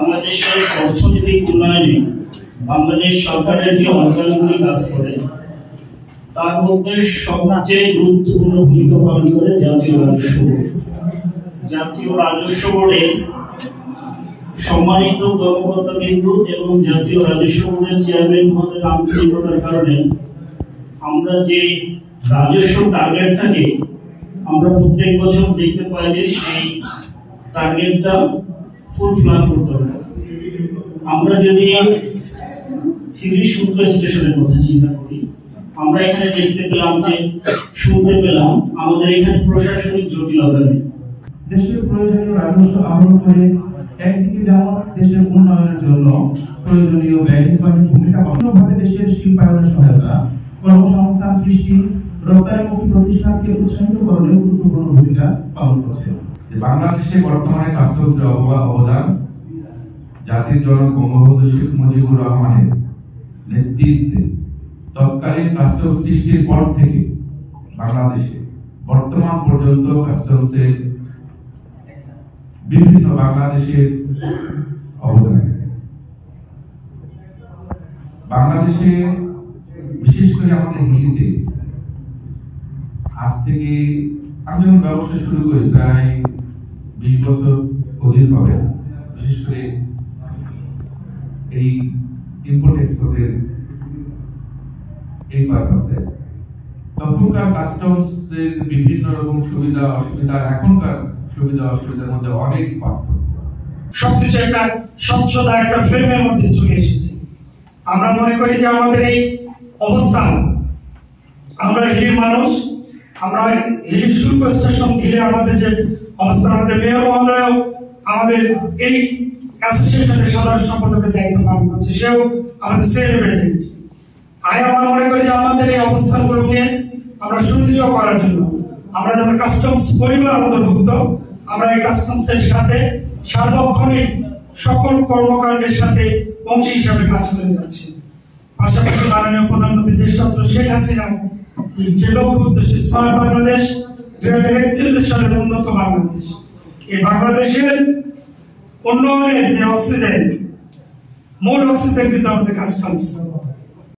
বাংলাদেশের অর্থনৈতিক উন্নয়নে বাংলাদেশ সরকারের যে অর্গানগুলি কাজ করে তার মধ্যে সবচেয়ে গুরুত্বপূর্ণ ভূমিকা পালন করে জাতীয় রাজস্ব বোর্ড। জাতীয় রাজস্ব বোর্ডে সম্মানিত কর্মকর্তাবৃন্দ এবং জাতীয় রাজস্ব বোর্ডের চেয়ারম্যান পদের আন্তরিকতার কারণে আমরা যে রাজস্ব টার্গেট থাকে আমরা প্রত্যেক বছর দেখতে পাই যে সেই টার্গেটটা ফুলফিল করতে হবে। আমরা যদি হিলি শুল্ক স্টেশনের কথা চিন্তা করি, আমরা এখানে দেখতে পেলাম যে শুনতে পেলাম আমাদের এখানে প্রশাসনিক জটিলতা নেই। দেশের প্রয়োজনীয় রাজস্ব আহরণ করে একদিকে যেমন দেশের উন্নয়নের জন্য প্রয়োজনীয় ব্যয় নির্বাহী ভূমিকা পালনভাবে দেশের শিল্পায়নের সহায়তা, কর্মসংস্থান সৃষ্টি, রপ্তানিমুখী প্রতিষ্ঠানকে উৎসাহিতকরণে গুরুত্বপূর্ণ ভূমিকা পালন করছে। বাংলাদেশে বর্তমানে কাস্টমসের অবদান জাতির জনক বঙ্গবন্ধু শেখ মুজিবুর রহমানের নেতৃত্বে তৎকালীন কাস্টমস সৃষ্টির পর থেকে বাংলাদেশে বর্তমান পর্যন্ত কাস্টমসের বিভিন্ন বাংলাদেশের অবদান। বাংলাদেশে বিশেষ করে আমাদের হিলিতে আজ থেকে আমি যখন ব্যবসা শুরু করি প্রায় 20 বছর অধিক হবে, বিশেষ করে এই ইম্পোর্ট এক্সপোর্টের এই পারপাসে, তখনকার কাস্টমসের বিভিন্ন রকম সুবিধা অসুবিধা এখনকার সুবিধা অসুবিধার মধ্যে অনেক পার্থক্য। সবকিছু একটা স্বচ্ছতা একটা ফ্রেমের মধ্যে চলে এসেছে। আমরা মনে করি যে আমাদের এই অবস্থান, আমরা হিলির মানুষ, আমরা হিলি শুল্ক স্টেশন ঘিরে আমাদের যে অবস্থান, আমাদের মেয়র মহোদয় আমাদের এই অ্যাসোসিয়েশনের সাধারণ সম্পাদকের দায়িত্ব পালন করছে, সেও আমাদের সেলিব্রেটেড। আমরা মনে করি যে আমাদের এই অবস্থানগুলোকে আমরা সুদৃঢ় করার জন্য আমরা যেমন কাস্টমস পরিবার অন্তর্ভুক্ত, আমরা এই কাস্টমসের সাথে সার্বক্ষণিক সকল কর্মকাণ্ডের সাথে অংশী হিসাবে কাজ করে যাচ্ছে। পাশাপাশি মাননীয় প্রধানমন্ত্রী দেশরত্ন শেখ হাসিনা যে লক্ষ্য উদ্দেশ্যে স্মার্ট বাংলাদেশ 2041 সালের উন্নত বাংলাদেশ, এই বাংলাদেশের উন্নয়নের যে অক্সিজেন, মূল অক্সিজেন কিন্তু আমাদের কাস্টমস।